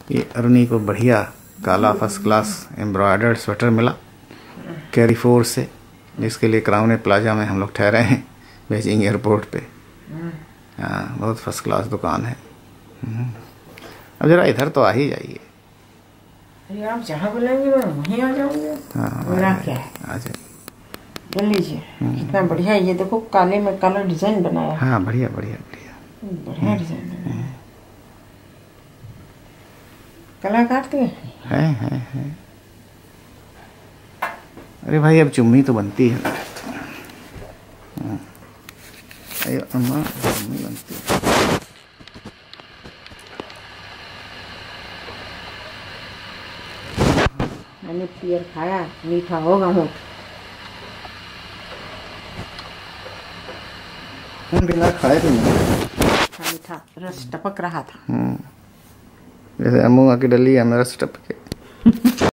ये अरुणी को बढ़िया काला फर्स्ट क्लास एम्ब्रॉयडर्ड स्वेटर मिला कैरीफोर से, जिसके लिए क्राउन प्लाजा में हम लोग ठहरे हैं बेजिंग एयरपोर्ट पे। हाँ, बहुत फर्स्ट क्लास दुकान है। अब जरा इधर तो आ ही जाइए। अरे आप जहाँ बोलेंगे मैं वहीं आ जाऊंगी। हाँ, मेरा क्या है, आ जाइए, ले लीजिए। कितना बढ़िया है, ये देखो काले में काला डिजाइन बनाया। हाँ, बढ़िया बढ़िया बढ़िया बढ़िया डिजाइन बनाया। कलाकार तो है। अरे भाई अब चुम्मी तो बनती है। अरे अम्मा चुम्मी बनती है। मैंने पियर खाया, मीठा होगा होठ। बिना खाए तो नहीं मीठा रस टपक रहा था। जैसे अम्मू की डली है, मेरा रस टपके।